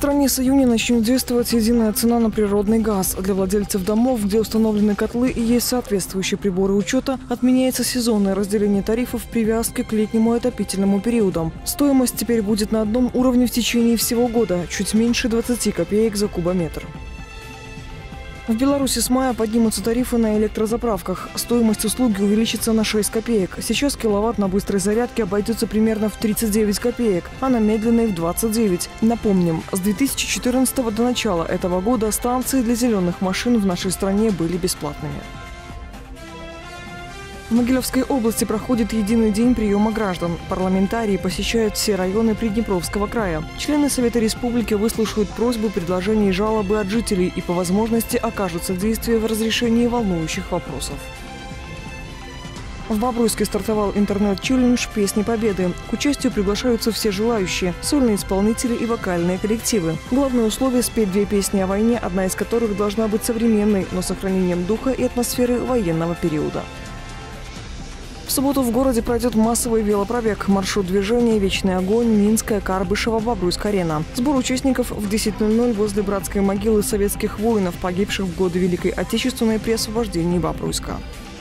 стране с июня начнет действовать единая цена на природный газ. Для владельцев домов, где установлены котлы и есть соответствующие приборы учета, отменяется сезонное разделение тарифов в привязке к летнему отопительному периоду. Стоимость теперь будет на одном уровне в течение всего года, чуть меньше 20 копеек за кубометр. В Беларуси с мая поднимутся тарифы на электрозаправках. Стоимость услуги увеличится на 6 копеек. Сейчас киловатт на быстрой зарядке обойдется примерно в 39 копеек, а на медленной в 29. Напомним, с 2014 до начала этого года станции для зеленых машин в нашей стране были бесплатными. В Могилевской области проходит единый день приема граждан. Парламентарии посещают все районы Приднепровского края. Члены Совета Республики выслушают просьбы, предложения и жалобы от жителей и по возможности окажут содействие в разрешении волнующих вопросов. В Бобруйске стартовал интернет-челлендж «Песни Победы». К участию приглашаются все желающие – сольные исполнители и вокальные коллективы. Главное условие – спеть 2 песни о войне, одна из которых должна быть современной, но с сохранением духа и атмосферы военного периода. В субботу в городе пройдет массовый велопробег. Маршрут движения «Вечный огонь», Минская, Карбышева, Бобруйск-арена. Сбор участников в 10:00 возле братской могилы советских воинов, погибших в годы Великой Отечественной при освобождении Бобруйска.